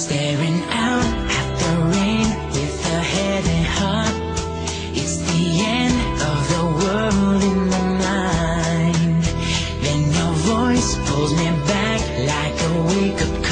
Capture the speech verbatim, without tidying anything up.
staring out at the rain with a heavy heart. It's the end of the world in my mind. Then your voice pulls me back like a wake-up call.